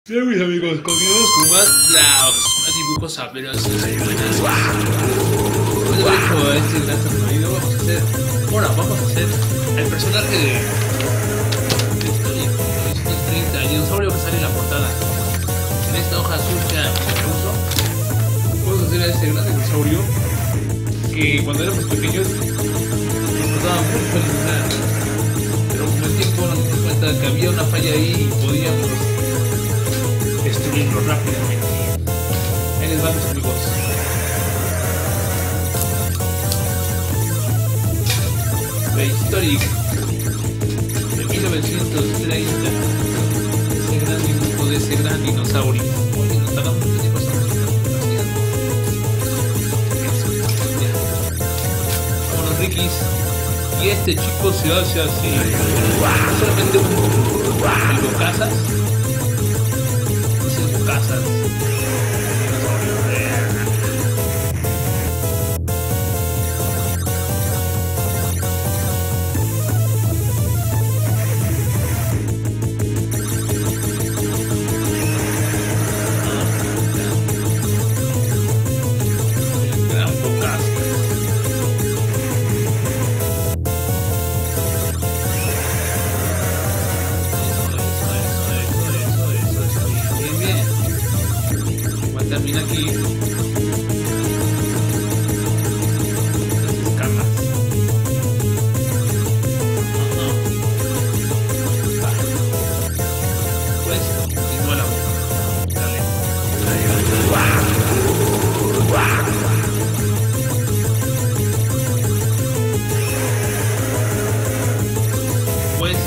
Bien, mis amigos, continuamos con más dibujos apenas. Después de haber hecho este gran sonido, vamos a hacer el personaje de Story 30, el dinosaurio que sale en la portada. En esta hoja azul que puso, vamos a hacer a ese gran dinosaurio que cuando éramos pequeños nos costaba mucho eliminar. Pero con el tiempo nos dimos cuenta que había una falla ahí y podíamos destruirlo rápidamente. Ahí les vamos, amigos. Prehistoric de 1930. Ese gran dibujo de ese gran dinosaurio. Oye, nos tardamos mucho tiempo haciendo. Vámonos, Rikis. Y este chico se hace así. Solamente un bocazas. Casas. Termina aquí las escamas. Pues continúa la boca. Dale. Pues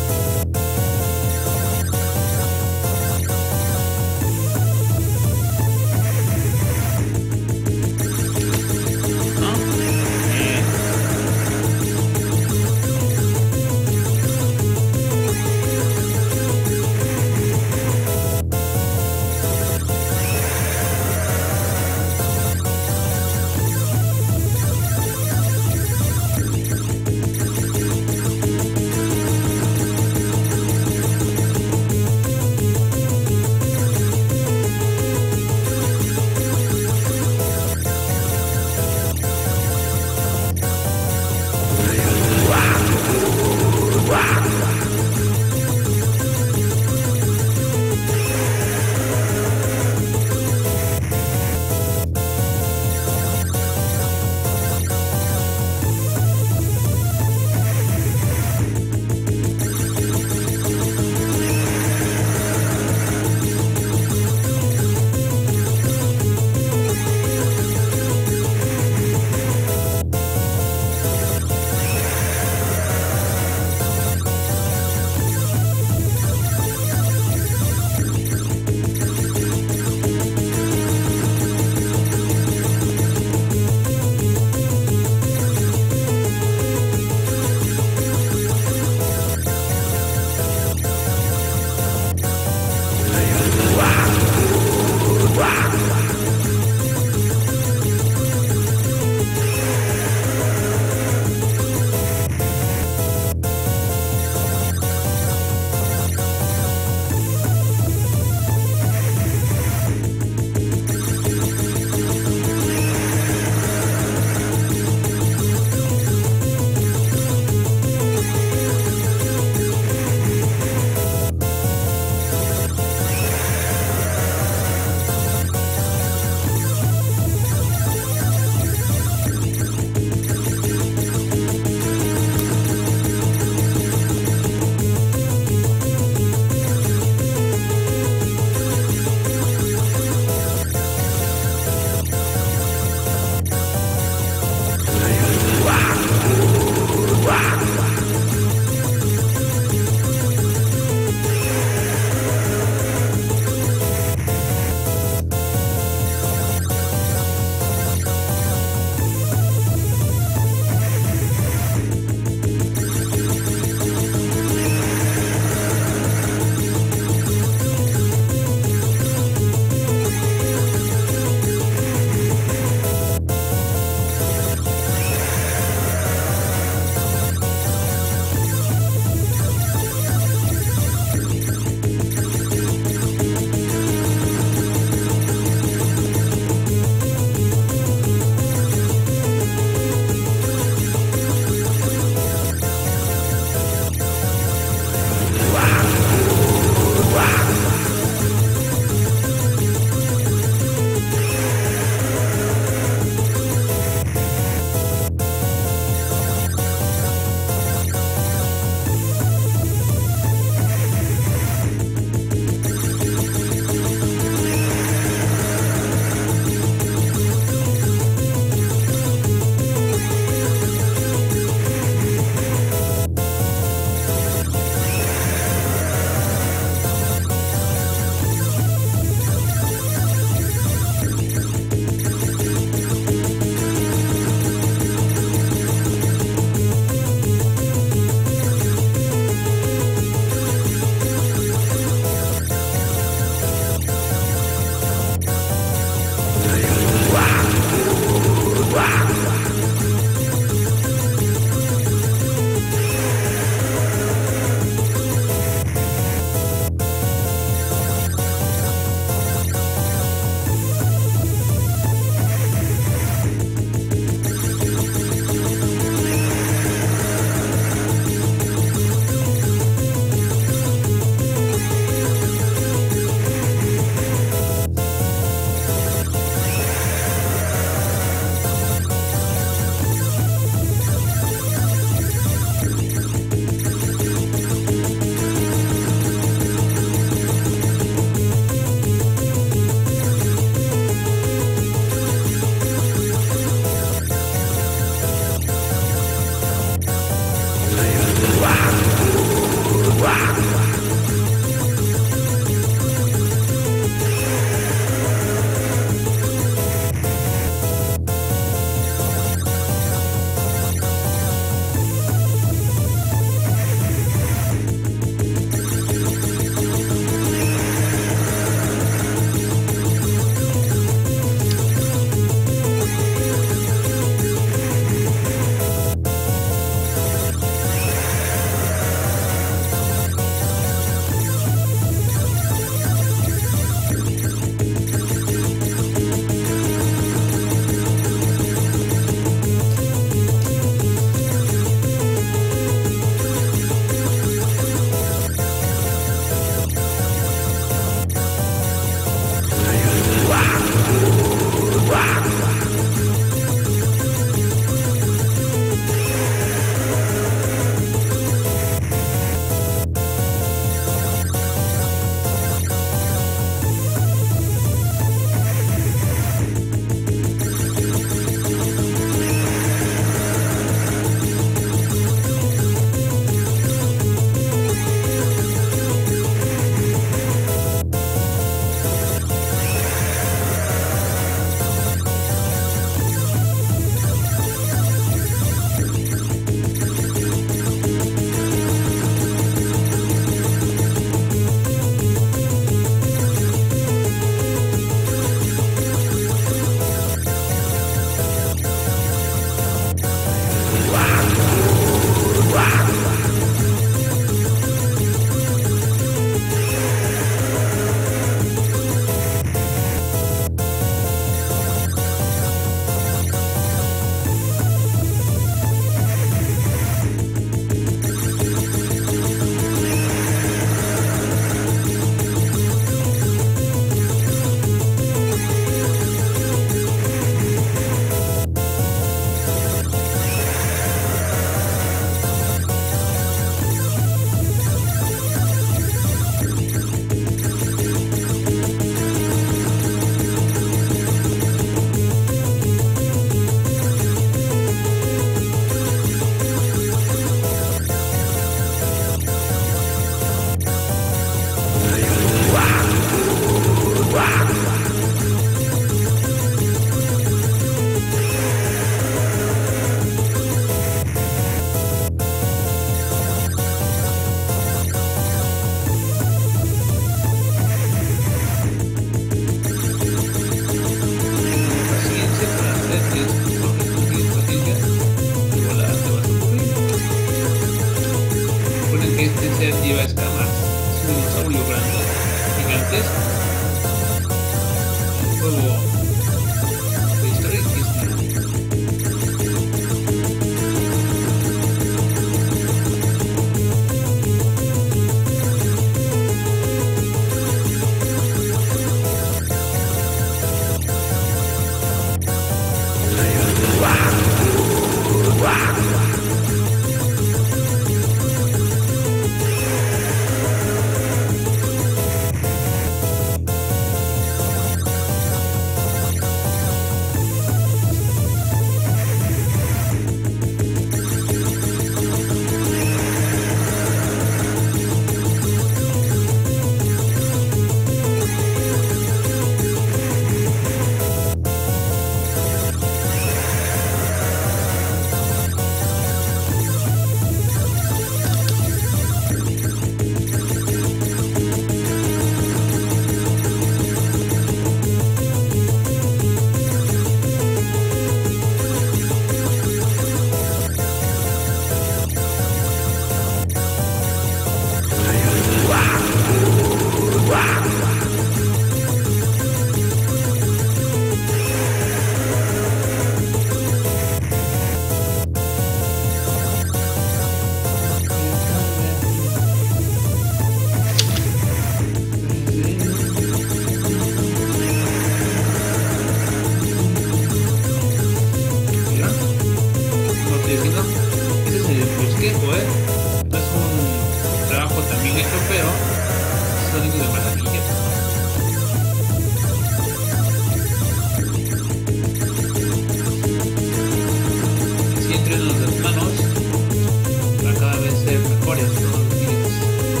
entre los hermanos para cada vez ser mejores todos los días.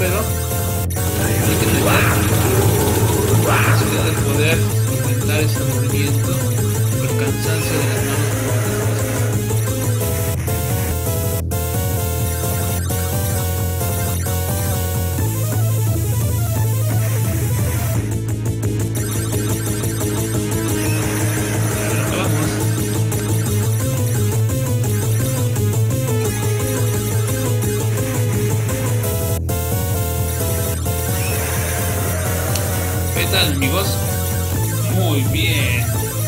pero hay que tener la capacidad de poder enfrentar ese aburrimiento o el cansancio de las manos. ¿Qué tal, amigos? Muy bien.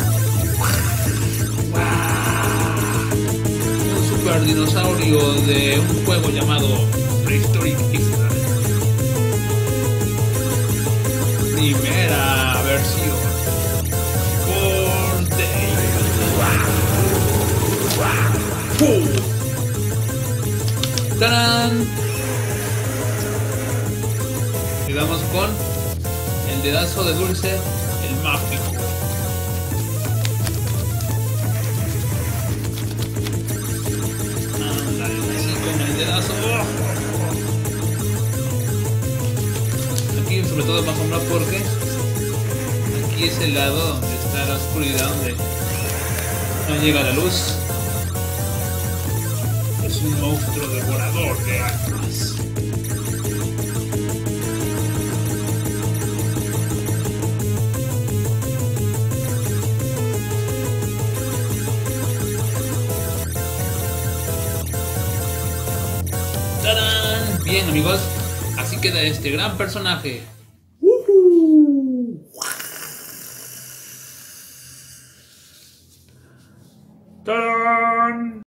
Un super dinosaurio de un juego llamado Prehistoric Island. Primera versión. For Day. ¡Tarán! Quedamos con el dedazo de Dulce, el mágico. Ándale, así con el dedazo. Aquí sobre todo me asombra porque aquí es el lado donde está la oscuridad, donde no llega la luz. Es un monstruo devorador de almas. ¡Tarán! Bien, amigos, así queda este gran personaje. ¡Tarán!